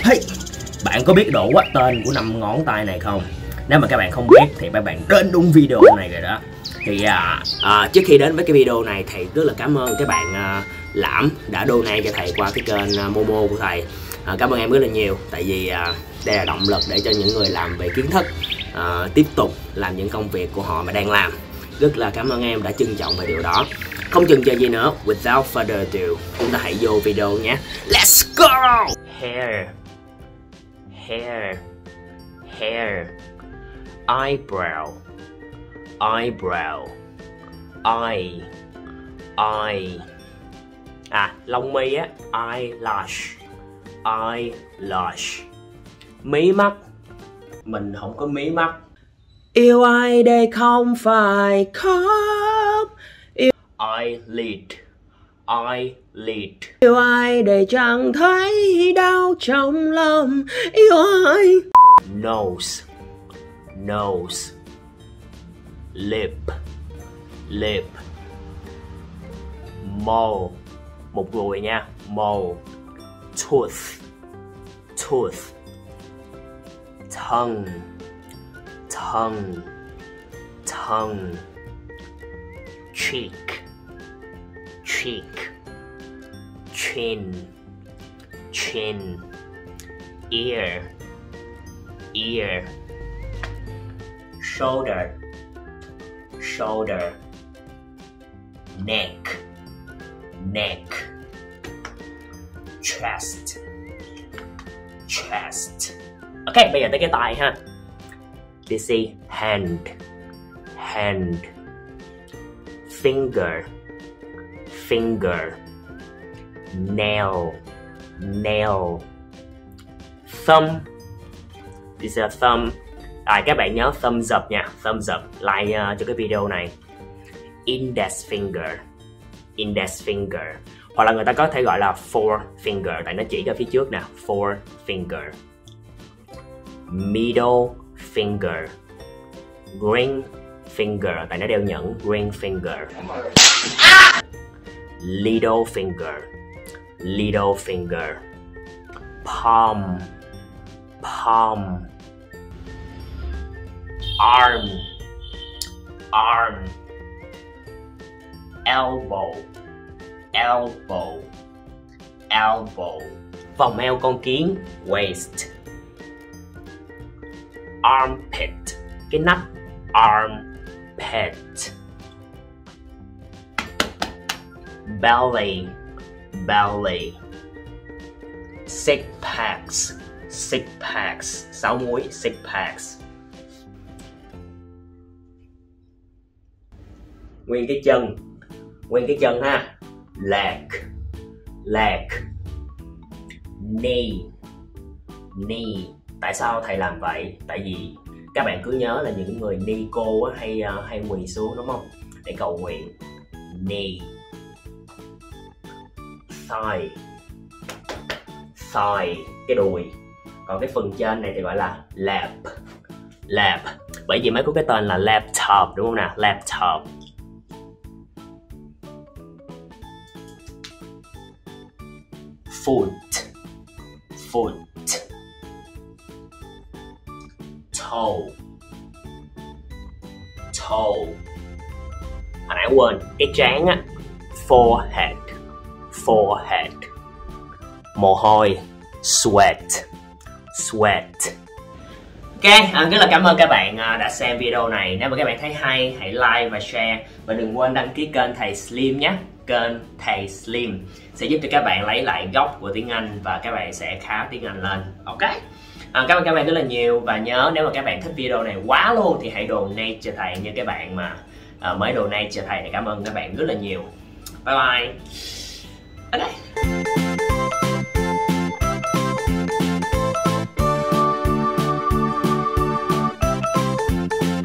Hey, bạn có biết độ tên của 5 ngón tay này không? Nếu mà các bạn không biết thì các bạn đến đúng video này rồi đó. Thì trước khi đến với cái video này, thầy rất là cảm ơn các bạn Lãm đã donate cho thầy qua cái kênh Momo của thầy. Cảm ơn em rất là nhiều, tại vì đây là động lực để cho những người làm về kiến thức tiếp tục làm những công việc của họ mà đang làm. Rất là cảm ơn em đã trân trọng về điều đó. Không chần chờ gì nữa, without further ado, chúng ta hãy vô video nhé. Let's go! Hair, hair, hair, eyebrow, eyebrow, eye, eye. Lông mi á, eyelash, eyelash. Mí mắt, mình không có mí mắt. Yêu ai đây không phải khóc. Eyelid, eyelid. Yêu ai để chẳng thấy đau trong lòng. Yêu ai. Nose, nose. Lip, lip. Mole, một ruồi nha, mole. Tooth, tooth. Tongue, tongue, tongue. Cheek, cheek. Chin, chin. Ear, ear. Shoulder, shoulder. Neck, neck. Chest, chest. Ok, bây giờ tới cái tay ha. This is hand, hand. Finger, finger. Nail, nail. Thumb. This is a thumb. Các bạn nhớ thumbs up nha, thumbs up, like cho cái video này. Index finger, index finger. Hoặc là người ta có thể gọi là forefinger, tại nó chỉ ra phía trước nè, forefinger. Middle finger, ring finger, tại nó đeo nhẫn, ring finger. Little finger, little finger. Palm, palm. Arm, arm. Elbow, elbow, elbow. Vòng eo con kiến, waist. Armpit, cái nách, armpit. Belly, belly. Six packs, six packs. 6 múi, six packs. Nguyên cái chân ha. Leg, leg. Knee, knee. Tại sao thầy làm vậy? Tại vì các bạn cứ nhớ là những người ni cô hay quỳ xuống đúng không? Để cầu nguyện. Knee. Thigh, thigh, cái đùi. Còn cái phần trên này thì gọi là lap, lap. Bởi vì mới có cái tên là laptop đúng không nào? Laptop. Foot, foot. Toe, toe. Hồi nãy quên cái trán á. Forehead, forehead. Mồ hôi, sweat, sweat. Ok, rất là cảm ơn các bạn đã xem video này. Nếu mà các bạn thấy hay, hãy like và share. Và đừng quên đăng ký kênh thầy Slim nhé. Kênh thầy Slim sẽ giúp cho các bạn lấy lại gốc của tiếng Anh và các bạn sẽ khá tiếng Anh lên. Ok. Cảm ơn các bạn rất là nhiều. Và nhớ nếu mà các bạn thích video này quá luôn thì hãy donate cho thầy. Như các bạn mà mới donate cho thầy thì cảm ơn các bạn rất là nhiều. Bye bye. Ok.